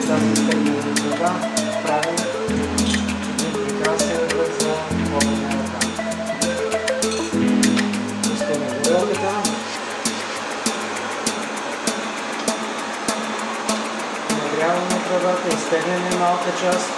тази изтеглена тръба правим един прекрасен ръд за водене ръка. Пускаме горелката. Нагряваме тръбата, изтегляме малка част.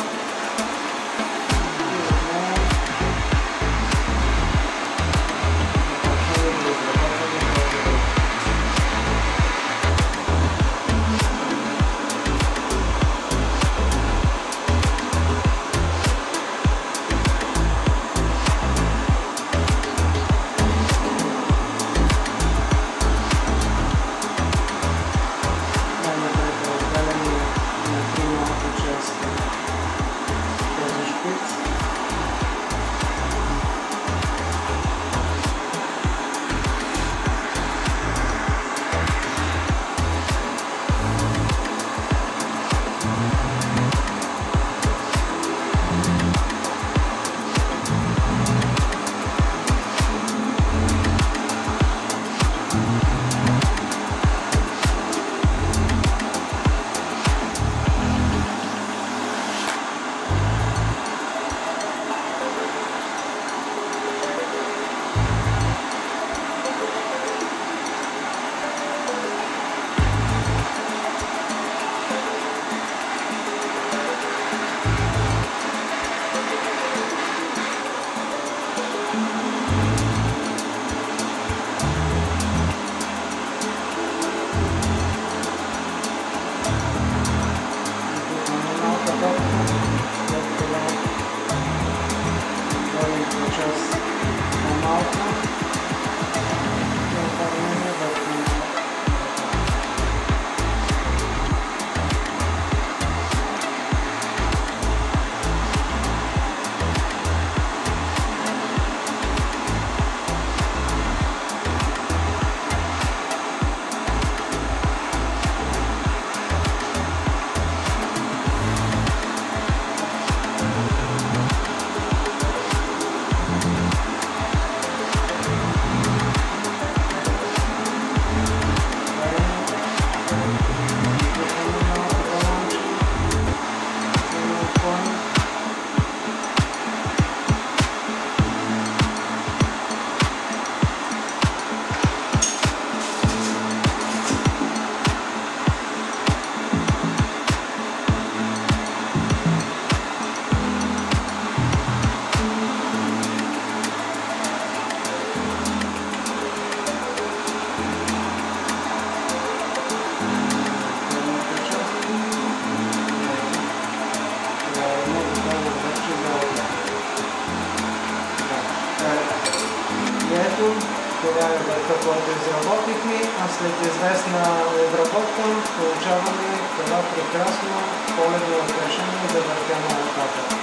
Това е върха, който изработихме, а след известна обработка получаваме това прекрасно коледно украшение за върха на ръката.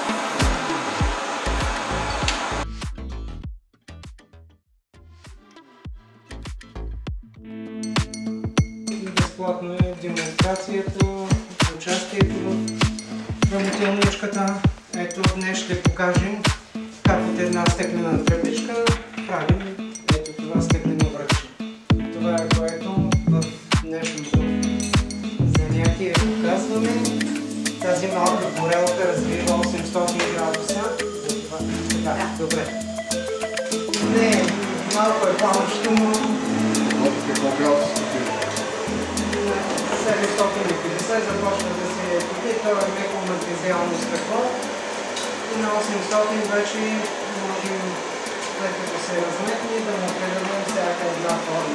Безплатно е демонстрацията, участието в работилничката. Ето днес ще покажем как от една стеклена тръбичка правим ето това стеклено връче. Това е което в днешното занятие показваме. Тази малка горелка развива 800 градуса. Да, добре. Не, малко е палъчето, но... Какво градуса? 750 започва да се топи, това е леко матризиално стъкло. И на 800 вече можем, след като се разметне, да му придадем всяка една форма.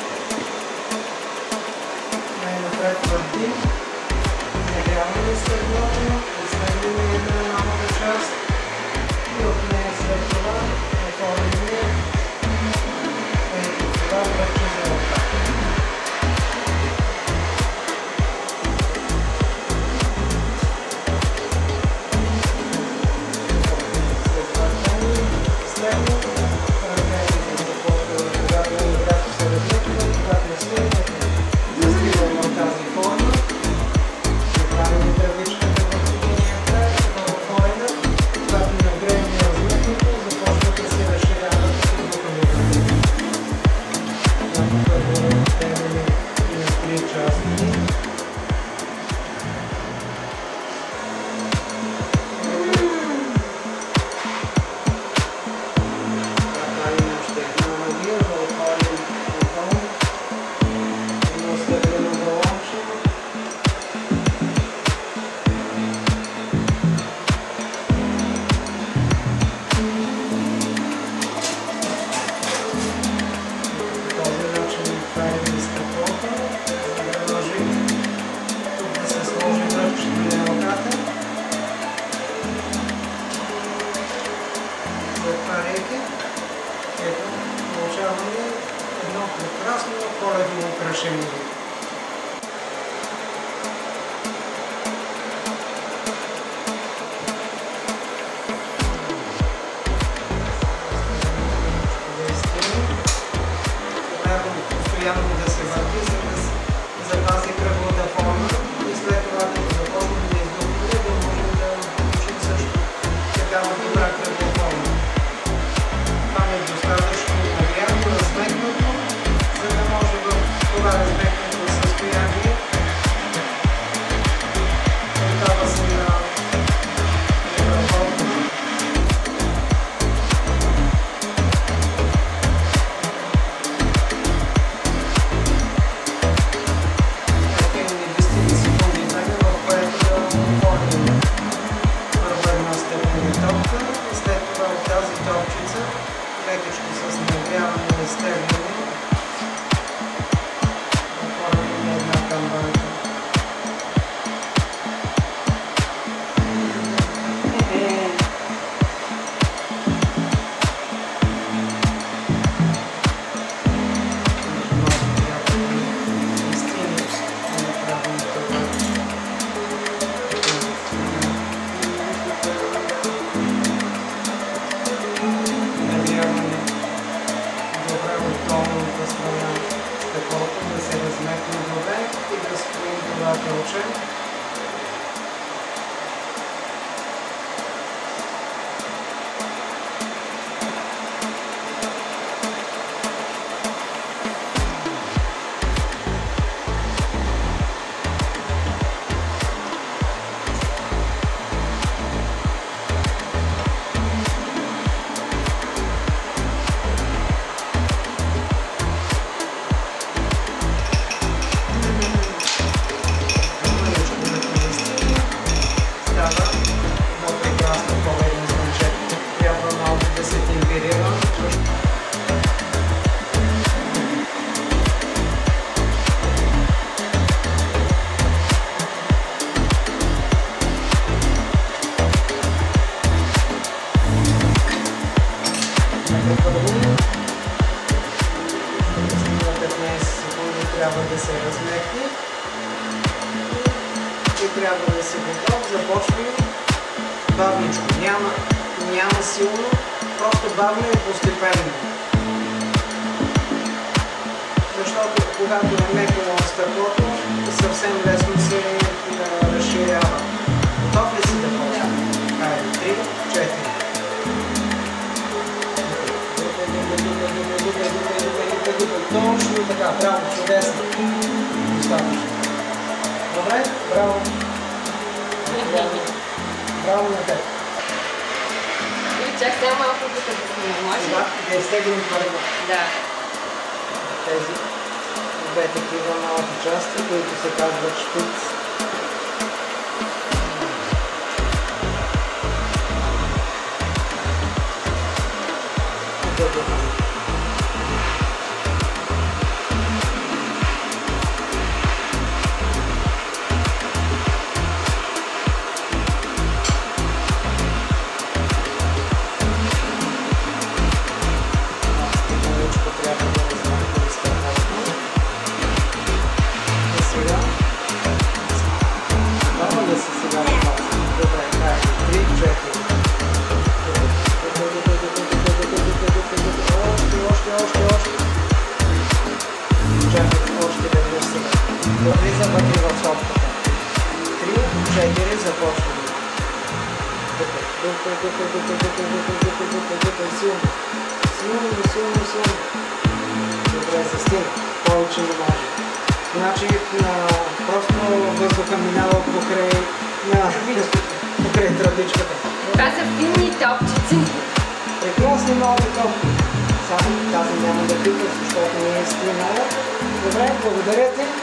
Най-напред въртим, нагряваме стъклото, изследваме една малка част и от нея след това отворим ето това върче за ръка. Когато нагреем разметното, започва да се разширява. повече. Трябва да се размекне и трябва да се готов. Започваме бавничко. Няма силно, просто бавно и постепенно. Защото когато намекваме от стъклото, съвсем лесно се разширява. Готов ли си да почваме? Хайде, 3, 4. Точно така, браво, чудесно. Достатъчно. Добре, браво. Браво на теб. Чак сега малко тук да снимам, може ли? Да изтеглим първо. Да. Тези две такива малки части, които се казват шпиц. Влиза вътре в сопката. 3, 4, започваме. Дупай. Силно. Добре, застина. Повече не може. Значи, просто въздуха минава покрай тръбичката. Това са финни топчици. Прекрасни малки топки. Само тази няма да пипа, защото не е стримала. Добре, благодаря ти.